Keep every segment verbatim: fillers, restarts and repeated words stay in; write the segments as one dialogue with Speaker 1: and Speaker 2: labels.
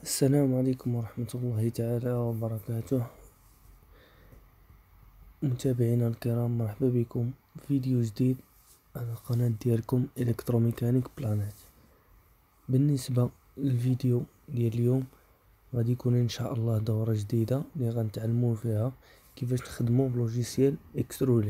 Speaker 1: السلام عليكم ورحمة الله تعالى وبركاته. متابعينا الكرام، مرحبا بكم في فيديو جديد على قناة ديالكم الكتروميكانيك بلانيت. بالنسبة للفيديو ديال اليوم غادي يكون ان شاء الله دورة جديدة اللي غنتعلموا فيها كيفاش نخدموا بلوجيسيال اكسترولي.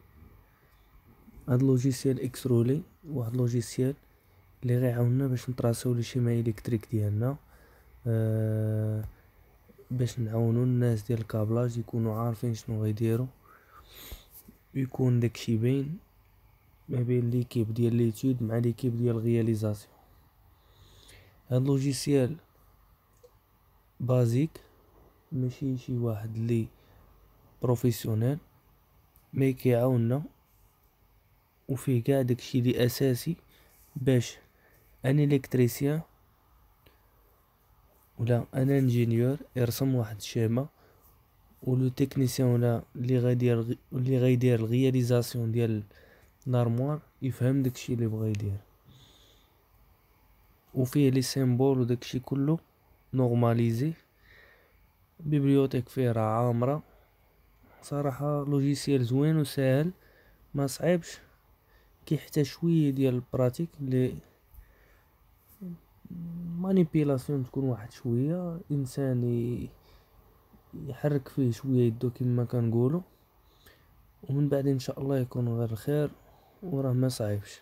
Speaker 1: هاد لوجيسيال اكسترولي واحد لوجيسيال اللي غيعاوننا باش نطراسيو لي شيما الكتريك ديالنا، أه باش نعاونو الناس ديال الكابلاج يكونوا عارفين شنو غيديروا، يكون داكشي باين ما بين ليكيب ديال ليتود مع ليكيب ديال الرياليزاسيون. هاد لوجيسيال بازيك ماشي شي واحد لي بروفيسيونيل، مي كيعاوننا وفيه كاع داكشي لي اساسي باش ان الكتريسيان ولا ان انجينيور يرسم واحد الشيما، ولو تكنيسيان ولا اللي غيدير اللي غيدير الرياليزاسيون ديال لارموار يفهم داكشي اللي بغا يدير، وفيه لي سيمبول وداكشي كله نورماليزي. بيبليوتيك فيه راه عامرة صراحة. لوجيسيال زوين وسهل ما صعيبش، كيحتاج شويه ديال البراتيك لي مانيبيلاسيون، تكون واحد شويه انسان يحرك فيه شويه يدو كما كنقولوا، ومن بعد ان شاء الله يكون غير الخير وراه ما صعيبش.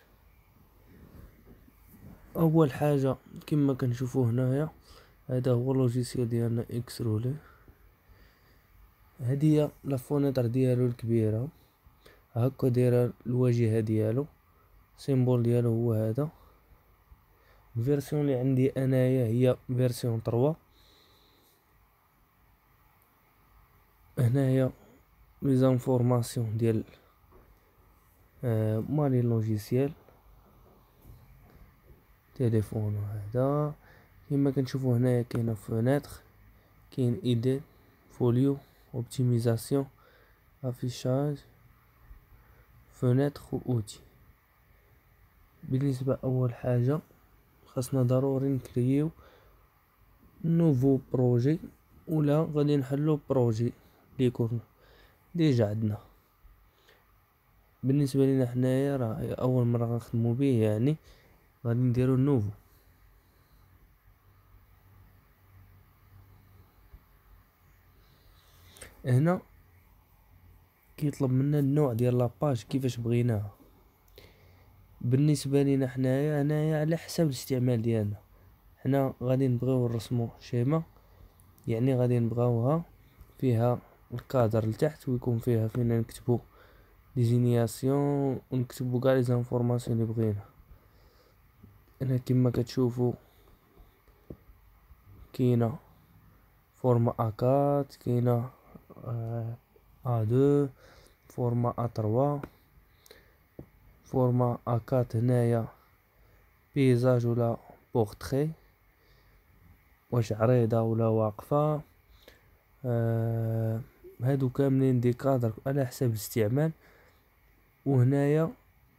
Speaker 1: اول حاجه كما كنشوفوا هنايا هذا هو اللوجيسيال ديالنا اكسرولي. هذه هي لا فونيتر ديالو الكبيره، هكا دايره الواجهه ديالو، سيمبول ديالو هو هذا. الفيرسيون اللي عندي انايا هي فيرسيون ثلاثة. هنايا لي زانفورماسيون ديال آه مالي لوجيسيال تليفون. هذا كما كنشوفوا هنايا كاينه فونيتر، كاين ايديت، فوليو، اوبتيميزاسيون، افيشاج، فونيتر و اوتي. بالنسبه اول حاجه خاصنا ضروري نكريو نوفو بروجي، ولا غادي نحلو بروجي اللي يكون ديجا عندنا. بالنسبه لينا حنايا راه اول مره غنخدمو به، يعني غادي نديرو نوفو. هنا كيطلب منا النوع ديال لاباج كيفاش بغيناها. بالنسبه لينا حنايا هنايا على حسب الاستعمال ديالنا، حنا غادي نبغيو نرسمو شيما، يعني غادي نبغاوها فيها الكادر لتحت ويكون فيها فينا نكتبو ديزينياسيون ونكتبو كاع لي زانفورماسيون اللي بغينا. هنا كما كتشوفوا كاينه فورما ا أربعة، كاينه ا اثنين، فورما ا ثلاثة، فورما ا أربعة هنايا بيزاج ولا بورتري، واش عريضه ولا واقفه. آه هادو كاملين دي كادر على حسب الاستعمال. وهنايا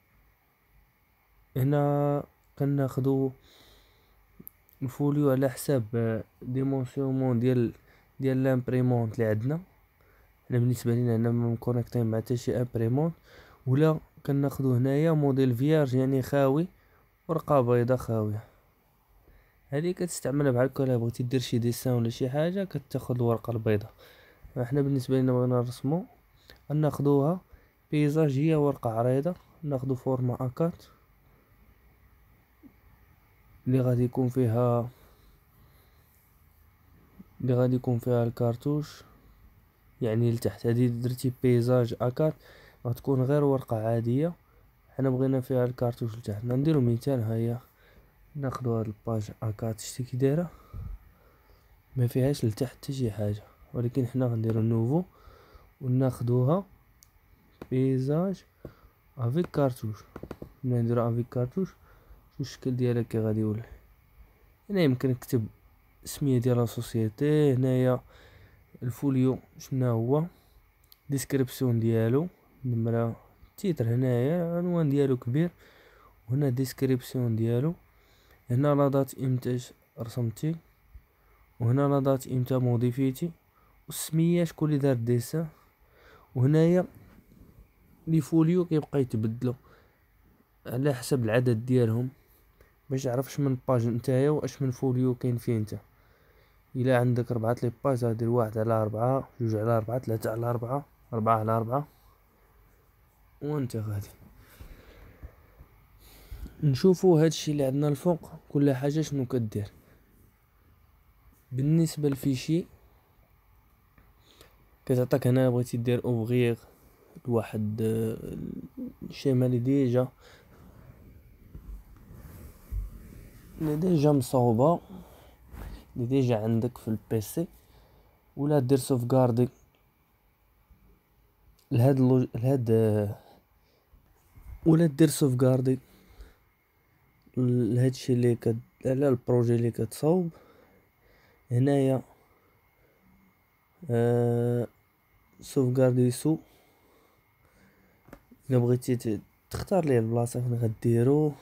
Speaker 1: هنا كناخدو الفوليو على حساب ديمونسيون ديال ديال لامبريمونت اللي عندنا. حنا بالنسبه لينا هنا ما مكونيكطين مع حتى شي امبريمونت، ولا كناخدو هنايا موديل فيارج يعني خاوي، ورقه بيضاء خاويه. هذه كتستعملها بحال هكا الا بغيتي دير شي ديسان ولا شي حاجه كتاخد الورقه البيضاء. احنا بالنسبه لنا بغينا نرسمو ناخدوها بيزاج، هي ورقه عريضه. ناخدو فورما ا أربعة اللي غادي يكون فيها اللي غادي يكون فيها الكارتوش يعني لتحت. هذه درتي بيزاج ا أربعة غتكون غير ورقه عاديه، حنا بغينا فيها الكارتوش لتحت. نديرو مثال، ها هي ناخدو هاد الباج ا أربعة شتي كي دايره، ما فيهاش لتحت حتى شي حاجه، ولكن حنا غنديرو نوفو وناخدوها بيزاج افيك كارتوش. ملي نديرو افيك كارتوش شوف الشكل ديالها كي غادي يولي. هنا يمكن نكتب السميه ديال لا سوسيتي، هنايا الفوليو شنو هو، ديسكريبسيون ديالو، نمره، تيتر، هنايا العنوان ديالو كبير، وهنا ديسكريبسيون ديالو، هنا لا دات امتاش رسمتي، وهنا لا دات امتى موديفيتي، والسميه شكون اللي دار ديسان. وهنايا لي فوليو كيبقى يتبدلوا على حسب العدد ديالهم، باش تعرف اش من باج نتايا واش من فوليو كاين فيه انت. الا عندك ربعة لي باج غادير واحد على أربعة، جوج على أربعة، ثلاثة على أربعة، أربعة على أربعة، وانت غادي نشوفو هادشي اللي عندنا الفوق كل حاجة شنو كدير. بالنسبة للفيشي كتعطيك هنا بغيتي دير اوفغيغ لواحد الشيما لي ديجا لي ديجا مصوبة، لي ديجا عندك في البيسي، ولا دير سوفغاردي لهاد اللوج... لهاد ولا دير سوفغاردي لهادشي اللي كد على البروجي اللي كتصاوب. هنايا أه... سوفغاردي سو الا بغيتي تختار ليه البلاصه فين غديرو.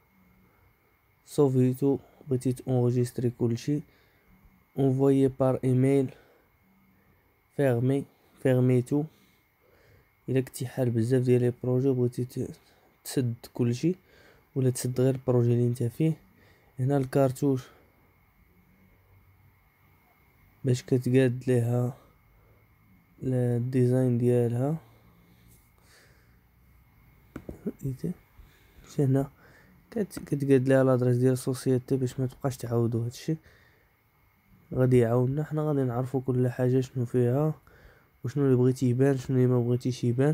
Speaker 1: صوفيتو بغيتي تونجستري كلشي. انفويي بار ايميل. فيرمي فيرميتو الا كنتي حال بزاف ديال لي بروجي بغيتي تسد كلشي ولا تسد غير البروجي اللي انت فيه. هنا الكارتوش باش كتقاد ليها الديزاين ديالها. هنا كتقاد ليها لادريس ديال السوسيتي باش ما تبقاش تعاودو هادشي. غادي يعاوننا حنا غادي نعرفو كل حاجه شنو فيها وشنو اللي بغيتي يبان شنو اللي ما بغيتيش يبان.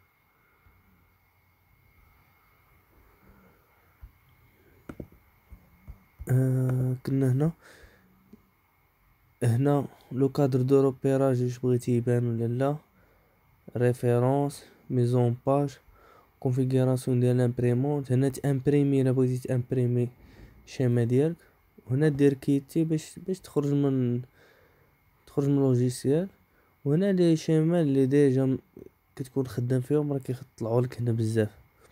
Speaker 1: آه كنا هنا هنا لو كادر دو روبيراج واش بغيتي يبان ولا لا. ريفيرونس ميزون باج كونفيغوراسيون ديال الامبريمونت. هنا تامبريمي الا بغيتي تامبريمي الشيما ديالك. وهنا دير كيتي باش باش تخرج من تخرج من لوجيسيال. وهنا لي شيما اللي ديجا كتكون خدام فيهم راه كيطلعوا لك هنا بزاف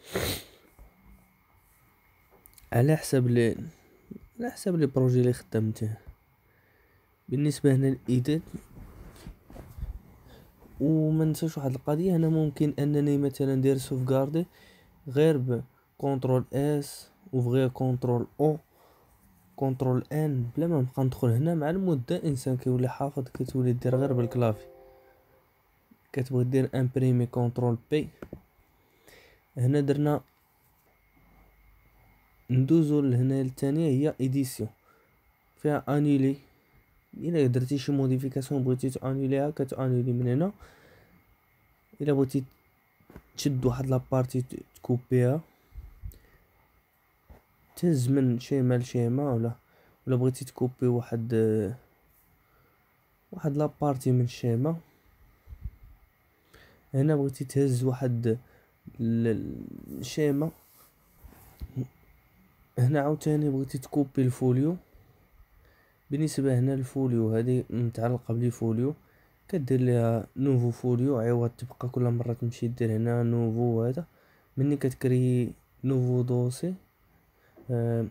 Speaker 1: على حسب لي على حسب لي بروجي اللي خدمته. بالنسبه هنا الايديت وما ننساش واحد القضيه. هنا ممكن انني مثلا ندير سوفغاردي غير ب كنترول اس وفغير كنترول او كنترول ان بلا ما نبقى ندخل هنا. مع المده الانسان كيولي حافظ كتولي دير غير بالكلافي. كتبغي دير امبريمي كنترول بي. هنا درنا ندوزو لهنا الثانيه هي اديسيون فيها انيلي. الا درتي شي موديفيكاسيون بغيتي تانيليها كتانيلي من هنا. الا بغيتي تشد واحد لابارتي تكوبيها تهز من شيما لشيما ولا ولا بغيتي تكوبي واحد واحد لابارتي من الشيما. هنا بغيتي تهز واحد الشيما. هنا عاوتاني بغيتي تكوبي الفوليو. بالنسبه هنا الفوليو هذه متعلقه بلي فوليو كدير ليها نوفو فوليو عوض تبقى كل مره تمشي دير هنا نوفو. هذا مني كتكري نوفو دوسي أه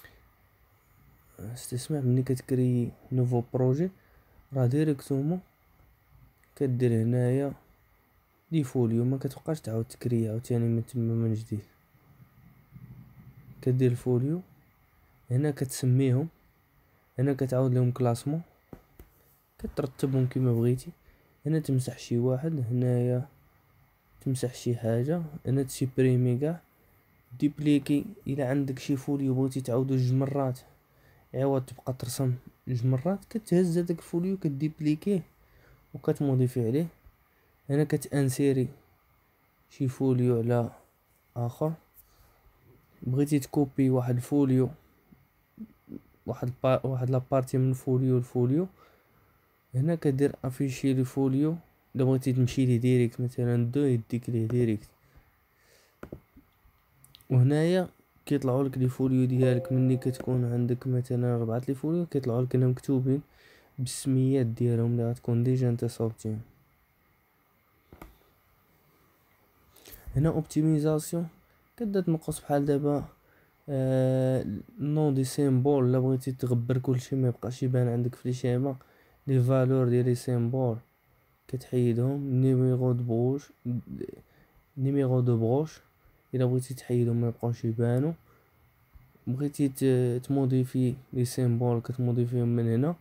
Speaker 1: استسمع مني كتكري نوفو بروجي راه ديريكتومون كدير هنايا لي فوليو ما كتبقاش تعاود تكري عاوتاني من تما من جديد. كدير الفوليو هنا كتسميهم. هنا كتعاود لهم كلاسمون كترتبهم كما بغيتي. هنا تمسح شي واحد هنايا تمسح شي حاجه. هنا تسيبريمي كاع ديبليكي. الا عندك شي فوليو بغيتي تعاودو جوج مرات عوض تبقى ترسم جوج مرات كتهز هذاك الفوليو كديبليكيه وكتموديفي عليه. هنا كتانسيري شي فوليو على اخر. بغيتي تكوبي واحد الفوليو واحد با... واحد لابارتي من فوليو لفوليو. هنا كدير افيشي لي فوليو. الا بغيتي تمشي ليه ديريكت مثلا دو يديك ليه ديريكت. وهنايا كيطلعوا لك لي فوليو ديالك مني كتكون عندك مثلا ربعة لي فوليو كيطلعوا لك هنا مكتوبين بالسميات ديالهم اللي غتكون ديجا انت صوبتين. هنا اوبتيميزاسيون كتبدا تنقص بحال دابا آه نون دي سيمبول، الا بغيتي تغبر كلشي ما يبقاش يبان عندك في لي شيما. لي فالور ديال لي سيمبول كتحيدهم. نيميرو دو بروش، نيميرو دو بروش الا بغيتي تحيدهم ما يبقاوش يبانوا. بغيتي ت- تموديفي لي سيمبول كتموديفيهم من هنا.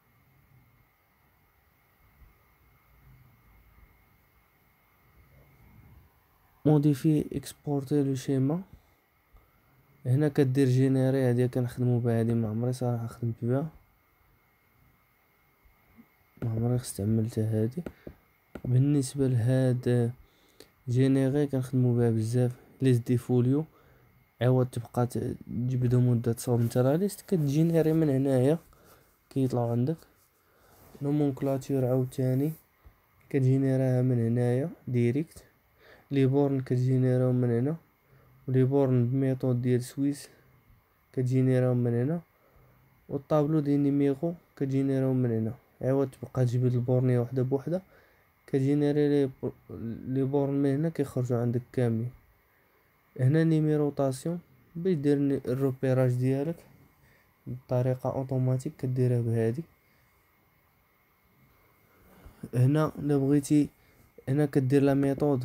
Speaker 1: موديفي اكسبورتي لو شيما، هنا كدير جينيري. هادي كنخدمو بها، هادي ما عمري صراحه خدمت بها، ما عمري استعملتها هادي. بالنسبه لهاد جينيري كنخدمو بها بزاف. ليست دي فوليو، عوض تبقى ت- تجبدهم ودا تصاوب نتا لا ليست، كتجينيري من هنايا كيطلعوا عندك. نومونكلاتور عاوتاني كتجينيراها من هنايا ديريكت. لي بورن كتجينيراهم من هنا، ولي بورن بميثود ديال سويس كتجينيراهم من هنا. والطابلو ديال نيميرو كتجينيراهم من هنا. عوض تبقى تجبد البورنيه وحده بوحده، كتجينيري لي بو- لي بورن من هنا كيخرجوا عندك كاملين. هنا نيميروطاسيون باش دير ني- الروبيراج ديالك بطريقه اوتوماتيك كديرها بهادي. هنا الا بغيتي، هنا كدير لا ميثود،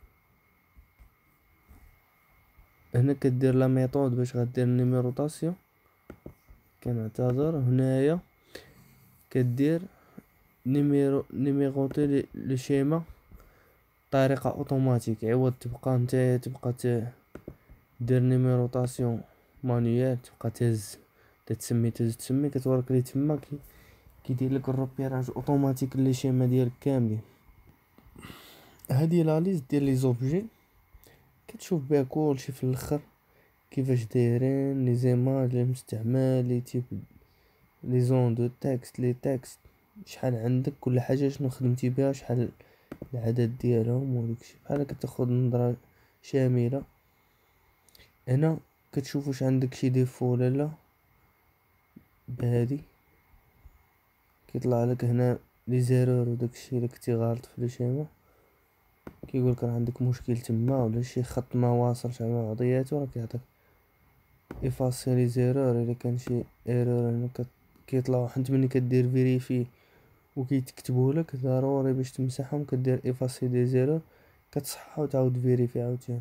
Speaker 1: هنا كدير لا ميثود باش غدير النيميروطاسيون. كنعتذر، هنايا كدير نيميرو نيميروطي لي- لو شيما بطريقه اوتوماتيك. عوض تبقى نتايا تبقى ت- دير نيميروطاسيون مانيوال، تبقى تهز تتسمي تهز تسمي، كتورك لي تما كي كيدير لك الروبيراج اوتوماتيك لي شيما ديالك كاملين. هادي لا ليست ديال لي زوبجي كتشوف بها كلشي في الاخر، كيفاش دايرين لي زيماج لي مستعمل، لي تيب، لي زون دو تكست، لي تكست شحال عندك، كل حاجه شنو خدمتي بها، شحال العدد ديالهم وداكشي. بحال كتاخد نظره شامله. هنا كتشوف واش عندك شي ديفو ولا لا. بهادي كيطلع لك هنا لي زيرور وداكشي الا كنتي غلط في لي شيما، كيقولك راه عندك مشكل تما ولا شي خط ما واصلش على بعضياتو، راه كيعطيك افاسي لي زيرور. الا كان شي ايرور هنا كت- كيطلعوا حيت ملي كدير فيريفي وكيتكتبوا لك ضروري باش تمسحهم، كدير افاسي دي زيرور كتصحى وتعاود فيريفي عاوتاني.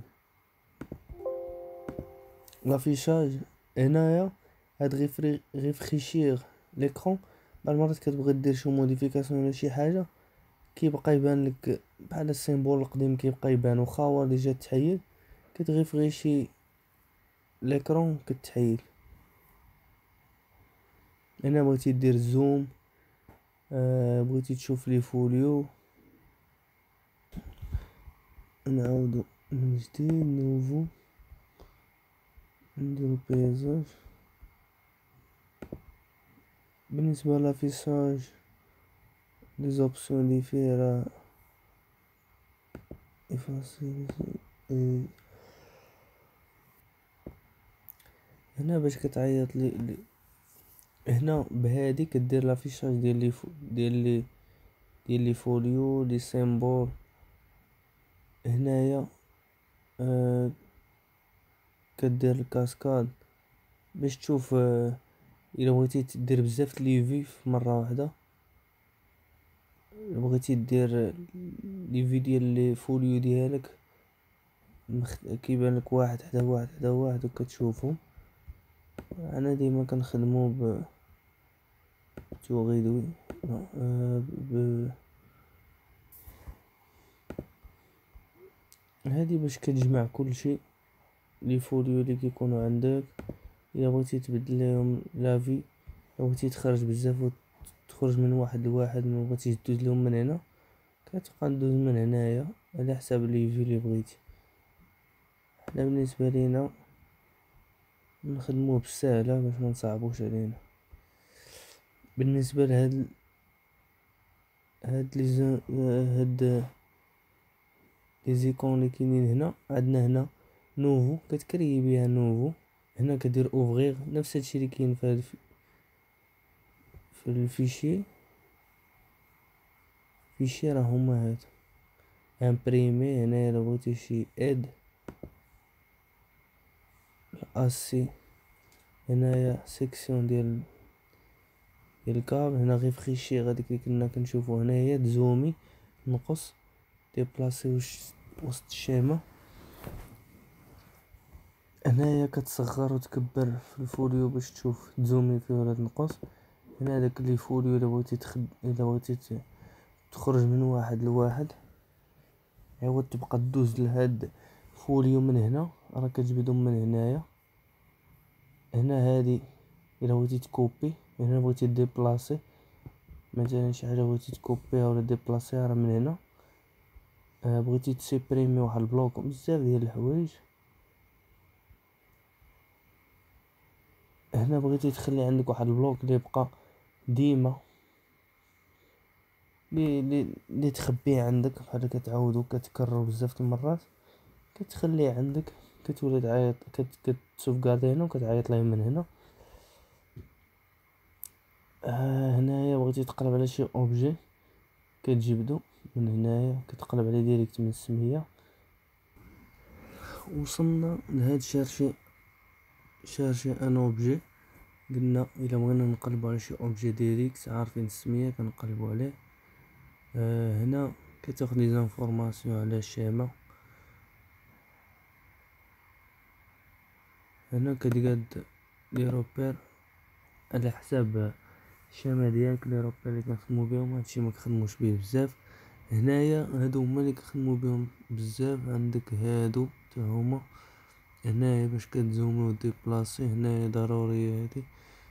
Speaker 1: لافيشاج هنايا هاد غيفري غيفريشيغ ليكرون. بعض المرات كتبغي دير شي موديفيكاسيون ولا شي حاجه كيبقى يبان لك بحال السيمبول القديم كيبقى يبان واخا هو ديجا تحيد، كتغيفريشي ليكرون كتحيد. هنا بغيتي دير زوم، آه بغيتي تشوف لي فوليو، نعاودو من جديد نوفو نديرو بيزاج. بالنسبه لافيساج لي زوبسيون لي فيه راه افاسي. هنا باش كتعيط لي لي- هنا بهادي كدير لافيشاج ديال لي فو ديال لي ديال لي فوليو لي سيمبول. هنايا آه كدير الكاسكاد باش تشوف آه الا بغيتي دير بزاف لي في في مره واحده. الا بغيتي دير لي في ديال لي فوليو ديالك مخ... كيبان لك واحد حدا واحد حدا واحد وكتشوفهم. انا ديما كنخدمو ب توغيدوي آه ب... هادي باش كتجمع كلشي لي فوليو اللي كيكونوا عندك. الا بغيتي تبدل لهم لافي، الا بغيتي تخرج بزاف وتخرج من واحد لواحد، ما بغيتيش دوز لهم من هنا كتبقى ندوز من هنايا على حساب لي في اللي بغيتي. حنا بالنسبه لينا نخدموه بالسهله باش ما نصعبوش علينا. بالنسبه لهاد هاد لي زن- هاد لي زيكون اللي كاينين هنا، عندنا هنا نوفو كتكري بها نوفو. هنا كدير اوفغيغ نفس هادشي اللي كاين في هاد الف- في الفيشي. فيشي راه هما هاد امبريمي. هنا الا بغيتي شي اد اسي. هنايا سيكسيون ديال ديال الكابل. هنا غير فخيشي غاديك اللي كنا كنشوفو هنايا تزومي نقص ديبلاسي وسط الشيمة. هنايا كتصغر وتكبر في الفوليو باش تشوف تزومي فيه ولا تنقص. هنا داك اللي فوليو الا بغيتي تخد الا بغيتي تخرج من واحد لواحد عاود تبقى دوز لهاد فوليو من هنا راه كتجبدهم من هنايا. هنا هادي الا بغيتي تكوبي. هنا بغيتي ديبلاسي مثلا شي حاجه بغيتي تكوبيها ولا ديبلاسيها راه من هنا. آه بغيتي تسيبريمي واحد البلوك بزاف ديال الحوايج. هنا بغيتي تخلي عندك واحد البلوك اللي يبقى ديما لي لي لي تخبيه عندك بحال كتعاودو كتكرر بزاف د المرات كتخليه عندك. كتولي تعيط كت كتسوفغاردي هنا وكتعيط ليه من هنا. آه هنايا بغيتي تقلب على شي اوبجي كتجبدو من هنايا كتقلب عليه ديريكت من السميه. وصلنا لهاد شارشي شارشي ان اوبجي. قلنا الا بغينا نقلبو على شي اوبجي ديريكت عارفين السميه كنقلبو عليه. آه هنا كتاخد لي زانفورماسيون على الشيمه. هنا كتقاد لي روبير على حساب الشيمه ديالك. لي روبير اللي كنخدمو بهم هادشي ما كنخدموش بيه بزاف. هنايا هادو هما اللي كنخدمو بهم بزاف. عندك هادو حتى هما هنايا باش كتزومي وديبلاسي. هنايا ضروري هادي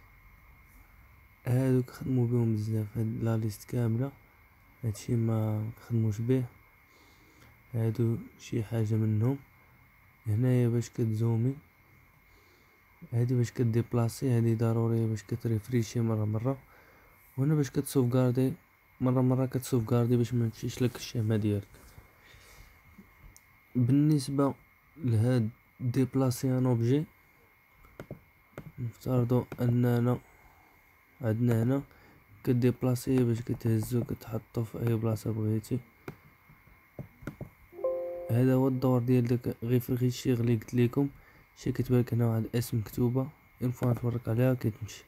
Speaker 1: هادو كنخدمو بهم بزاف. هاد لا ليست كامله هادشي ما كنخدموش به. هادو شي حاجه منهم. هنايا باش كتزومي هادي باش كديبلاسي. هادي ضروريه باش كتريفريشي مره مره. وهنا باش كتسوفغاردي مره مره كتسوفغاردي باش ما تمشيش لك الشيمه ديالك. بالنسبه لهاد ديبلاسي ان اوبجي نفترضوا اننا عندنا هنا كديبلاسيه باش كتهزو كتحطو في اي بلاصه بغيتي. هذا هو الدور ديال داك غير في غير الشيء اللي قلت لكم. شي كتبالك هنا واحد الاسم مكتوبه اون فوا نتورك عليها كتمشي.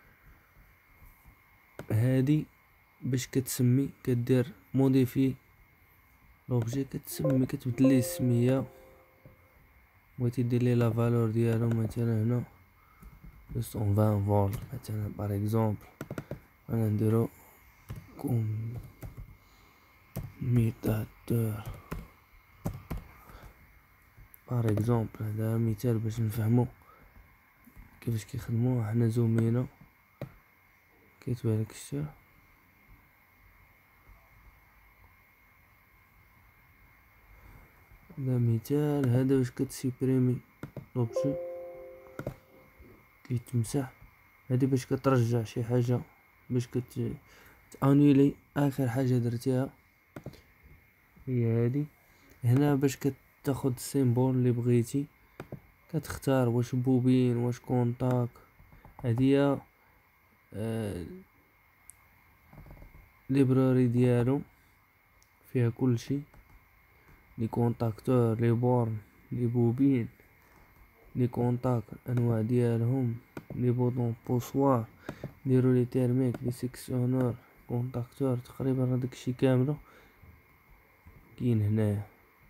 Speaker 1: هادي باش كتسمي كدير موديفي لوبجي كتسمي كتبدل ليه السميه. بغيتي دير ليه لا فالور ديالو مثلا هنا ميتين فولت مثلا بار اكزومبل. انا نديرو كوميتاتور بار اكزومبل. هذا مثال باش نفهمو كيفاش كيخدموا. حنا زومينا كيتبان لك الشيء. هذا مثال. هذا باش كتسيبريمي لوبجي كيتمسح. هادي باش كترجع شي حاجه باش كت انيلي اخر حاجه درتيها هي هادي. هنا باش كتاخد السيمبول اللي بغيتي كتختار واش بوبين واش كونتاك. هادي هي آه ليبراري ديالو فيها كلشي لي كونتاكتور لي بورن لي بوبين لي كونتاك انواع ديالهم لي بوطون بوسوار ديرو لي تيرميك لي سيكسيونور كونتاكتور. تقريبا راه داكشي كامل كاين هنايا.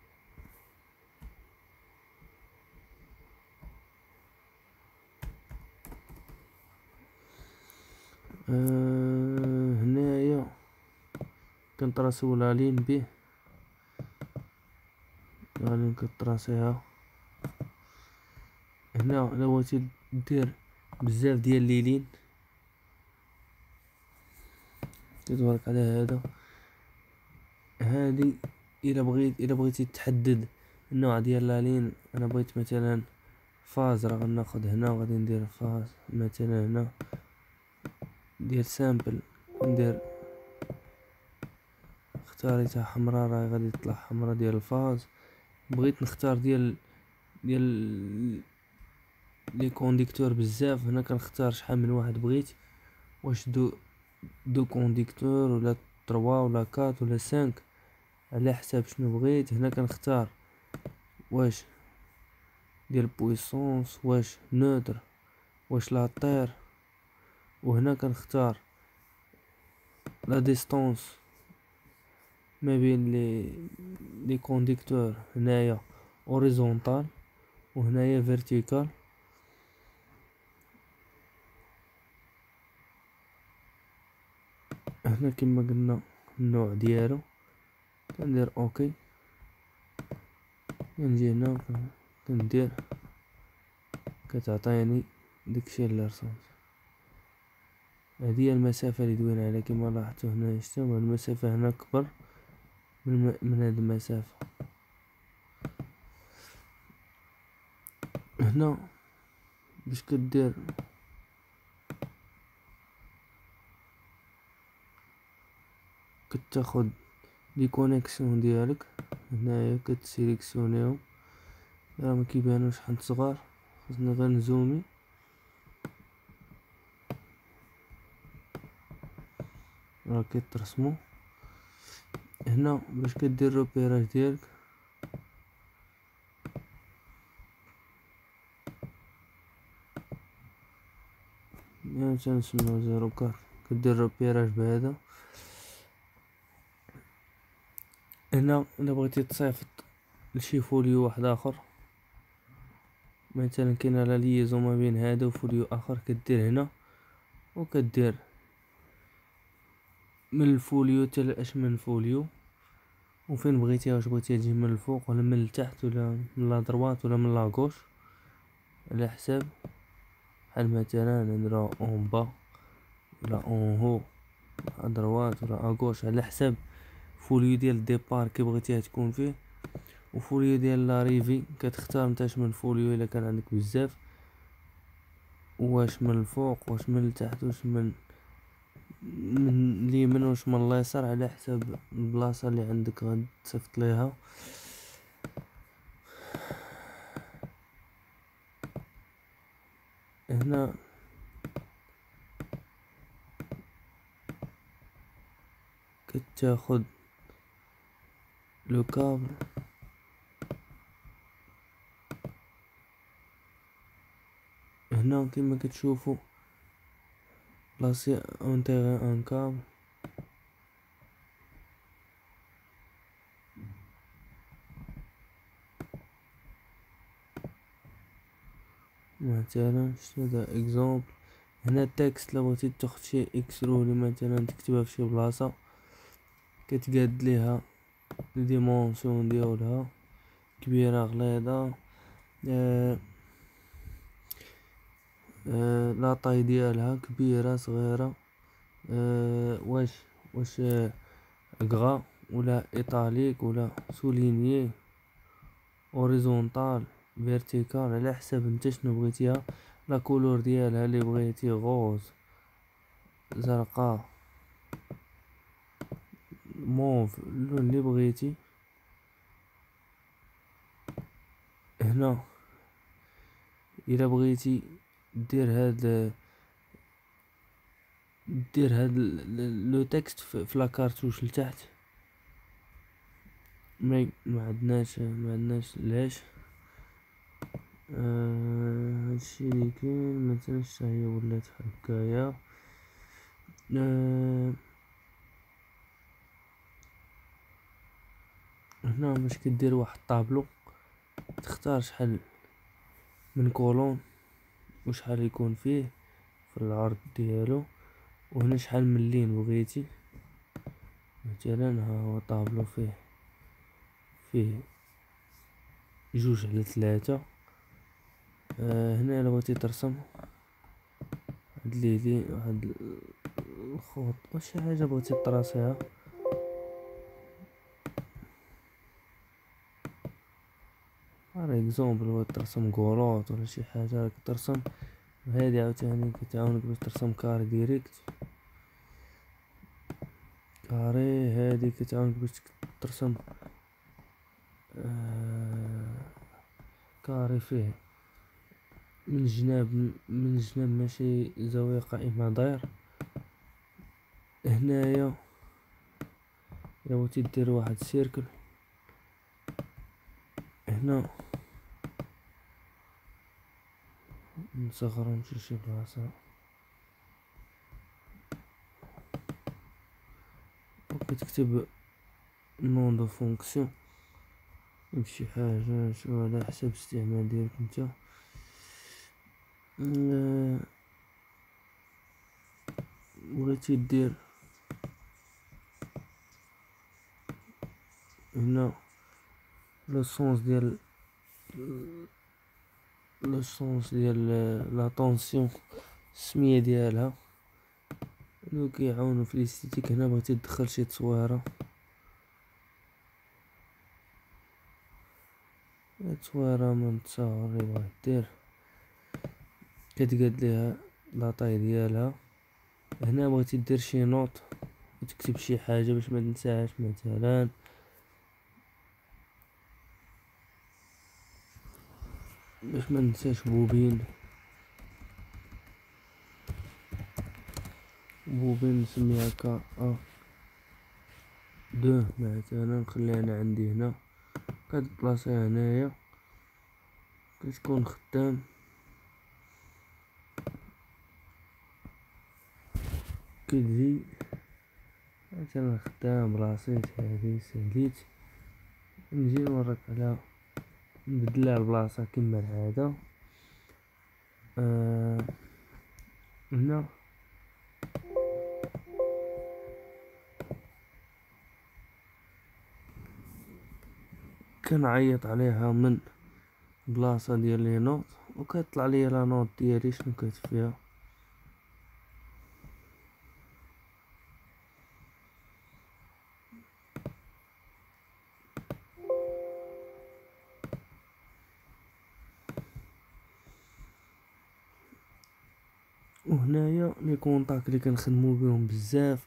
Speaker 1: آه هنايا كنطراسيو لا لين به. لا لين كطراسيها. هنا الا بغيتي دير بزاف ديال ليلين تدورك على هذا. هادي الا بغيت الا بغيتي تحدد النوع ديال لا لين. انا بغيت مثلا فاز راه غناخد هنا وغادي ندير فاز مثلا هنا ديال سامبل ندير اختاريتها حمراء راه غادي تطلع حمراء ديال الفاز. بغيت نختار ديال ديال لي كونديكتور بزاف. هنا كنختار شحال من واحد بغيت واش دو دو كونديكتور ولا تروا ولا كات ولا سانك على حساب شنو بغيت. هنا كنختار واش ديال بويسونس، واش نوتر واش لاطير. وهنا كنختار لا ديستونس ما بين لي لي كونديكتور، هنايا اوريزونتال وهنايا فيرتيكال. هنا كما قلنا النوع ديالو كندير اوكي. كنجي هنا كندير كتعطيني داكشي اللي رسمت. هذه هي المسافه اللي دوينا عليها كما لاحظتوا هنا. شتو المسافه هنا كبر من من هذه المسافه. هنا باش كدير كتاخد لي كونيكسيون ديالك هنايا كتسيليكسيونيهم. راه ما كيبانوش حد صغار، خصنا غير نزومي. راه كيترسموا هنا باش كدير روبيراج ديالك. يعني تنسميو زيرو كار، كدير روبيراج بهذا. هنا الا بغيتي تصيفط لشي فوليو واحد اخر، مثلا كاينه لا ليزون ما بين هذا وفوليو اخر، كدير هنا وكدير من الفوليو حتى لاشمن فوليو، وفين بغيتيها، واش بغيتيها تجي من الفوق ولا من التحت ولا من لا دروات ولا من لا غوش، على حساب. بحال مثلا نديرها اون با ولا اون هو ا دروات ولا ا غوش، على حساب فوليو ديال الديبار كي بغيتيها تكون فيه. وفوليو ديال لاريفي كتختار نتا شمن فوليو الا كان عندك بزاف، واش من الفوق واش من التحت واش من من اليمين واش من اليسار، على حساب البلاصه اللي عندك غتصيفط ليها. هنا كتاخد لو كابل، هنا كما كتشوفوا بلاصي انتيغي ان كابل. مثلا شنو هذا اكزومبل. هنا التكست لو بغيتي تاخد شي اكسرولي مثلا تكتبها في شي بلاصه، كتقاد ليها لي ديمونسيون ديالها، كبيره غليظه، آه آه لا طاي ديالها كبيره صغيره، آه واش واش غرا ولا ايطاليك ولا سولينيي، اوريزونتال فيرتيكال، على حسب انت شنو بغيتيها. لا كولور ديالها اللي بغيتي غوز، زرقاء، موف، اللون اللي بغيتي. هنا الا بغيتي دير هاد دير هاد لو تكست في لا كارتوش لتحت، ما ما عندناش ما عندناش ليش. آه هادشي اللي كاين مثلا حتى هي ولات هكايا. آه هنا باش كدير واحد الطابلو، تختار شحال من كولون وشحال يكون فيه في العرض ديالو، وهنا شحال من لين بغيتي. مثلا ها هو طابلو فيه فيه جوج على ثلاثة. آه هنا الا بغيتي ترسم هاد لي لي هاد الخطوط واش شي حاجه بغيتي تراسيها، par اكزومبل بغيت ترسم كولوط ولا شي حاجه راك ترسم. هادي عاوتاني كتعاونك باش ترسم كاري ديريكت، كاري هادي كتعاونك باش ترسم آه كاري فيه من جناب من جناب ماشي زاويه قائمه داير. هنايا الا بغيتي دير واحد سيركل، هنا نصغر نمشي شي بلاصة وكتكتب نون دو فونكسيون يمشي حاجة شو على حسب الاستعمال ديالك نتا. بغيتي دير هنا لو سونس ديال لو سونس ديال لا طونسيون السمية ديالها هادو كيعاونو في الاستيتيك. هنا بغيتي تدخل شي تصويرة، تصويرة من التصاور اللي بغات دير كتقاد ليها لاطاي ديالها. هنا بغيتي دير شي نوت وتكتب شي حاجة باش ما تنساهاش، مثلا باش ما ننساش بوبين بوبين نسميها كا ا دو مثلا، نخليها انا عندي هنا كتبلاصيها هنايا كتكون خدام. كتجي مثلا خدام بلاصيت هادي ساليت، نجي نوريك على نبدلها البلاصة كما العادة. آه هنا كنعيط عليها من بلاصة ديال لي نوت وكتطلع ليا لا نوت ديالي شنو كاتب فيها. وهنايا لي كونطاك اللي كنخدمو بهم بزاف،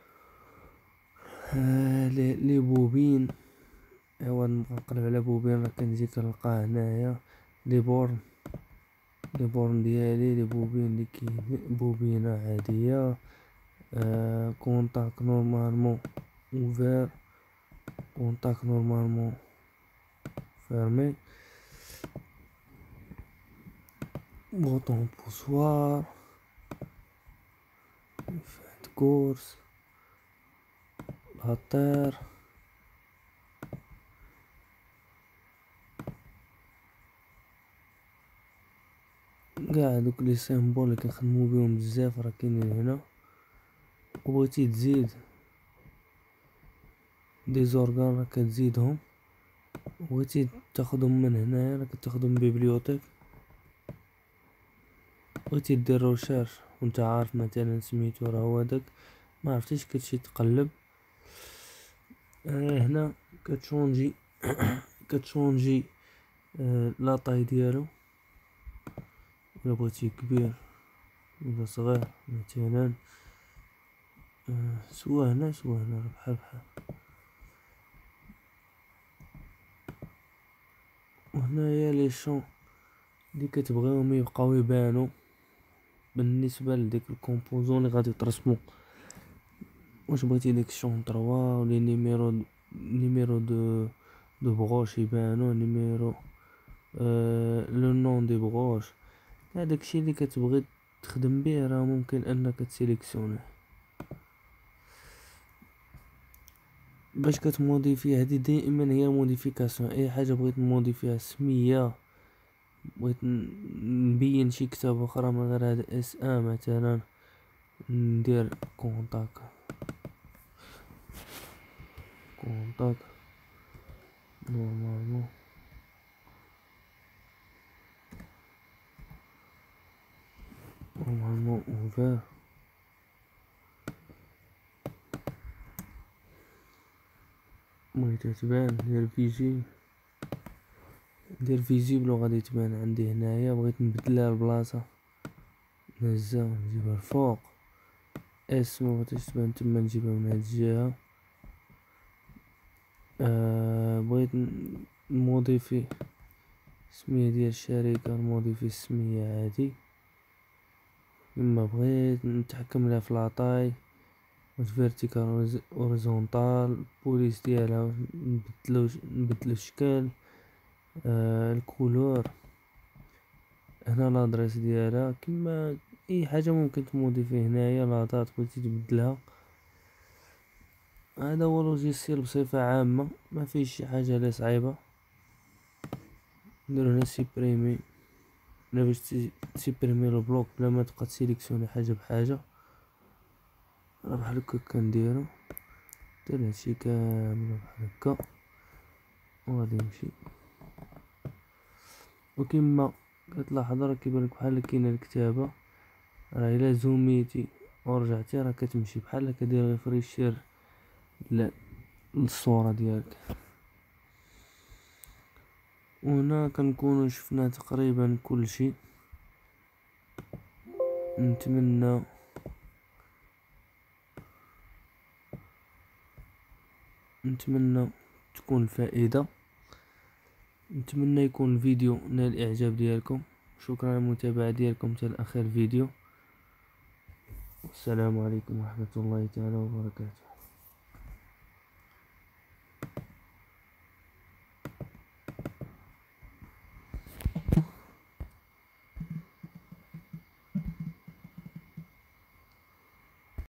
Speaker 1: آه لي لي بوبين. ايوا نبقى نقلب على بوبين راه كنجي كنلقاه هنايا لي بورن لي بورن ديالي لي بوبين اللي كاين بوبينه عاديه. آه كونطاك نورمالمون اوفير، كونطاك نورمالمون فيرمي، بوطون بوسوار، فات كورس، هاتير. كاع دوك لي سيمبول اللي كنخدمو بهم بزاف راه كاينين هنا. وبغيتي تزيد دي زورغان راه كتزيدهم، بغيتي تاخدهم من هنايا راه كتاخدهم من بيبليوتيك. بغيتي دير روشيرش وانت عارف مثلا سميتو راه هو داك، ما عرفتيش كتمشي تقلب. آه هنا كتشونجي كتشونجي آه لا طاي ديالو، الا بغيتي كبير ولا صغير مثلا. آه سوا هنا سوا هنا راه بحال بحال. وهنايا لي شون اللي كتبغيهم يبقاو يبانو بالنسبه لديك الكومبوزون اللي غادي ترسمو. واش بغيتي ديك الشون تروا ولا نيميرو نيميرو دو دو بروش يبانو، نيميرو آه لو نون دي بروش. هذاك الشيء اللي كتبغي تخدم به راه ممكن انك تسيليكسيونيه باش كتموديفي. هذه دائما هي موديفيكاسيون، اي حاجه بغيت نموديفيها سميه، بغيت نبين شي كتاب اخرى من غير هذا اس ا مثلا، ندير كونطاك كونطاك نورمالمون نورمالمون اوفير. بغيتها تبان ندير فيجي ندير فيزيبل وغادي تبان عندي هنايا. بغيت نبدلها البلاصه نهزها ونجيبها الفوق. اس مبغيتهاش تبان تما نجيبها من هاد الجهه. آه بغيت نموديفي السمية ديال الشركة، نموديفي السمية عادي كما بغيت، نتحكم لها في لاطاي فيرتيكال اوريزونتال، بوليس ديالها نبدلو نبدلو الشكل. آه الكولور هنا لادريس ديالها كما اي حاجه ممكن تموديفي هنايا، لا دات بغيتي تبدلها. هذا هو لوجيسيال بصفه عامه، ما فيش شي حاجه اللي صعيبه. نديرو هنا سيبريمي، الا باش تسيبريمي البلوك بلا ما تبقى تسيليكسيوني حاجه بحاجه، راه بحال هكا كنديرو. دير هادشي كامل بحال هكا وغادي نمشي. وكما كتلاحظ راه كيبان لك بحال كاينه الكتابه، راه الا زوميتي ورجعتي راه كتمشي بحال هكا. دير ريفريشير للصوره ديالك. وهنا كنكونوا شفنا تقريبا كل شيء. نتمنى نتمنى تكون الفائده، نتمنى يكون الفيديو نال الاعجاب ديالكم. شكرا على المتابعه ديالكم حتى لاخر فيديو. السلام عليكم ورحمه الله تعالى وبركاته.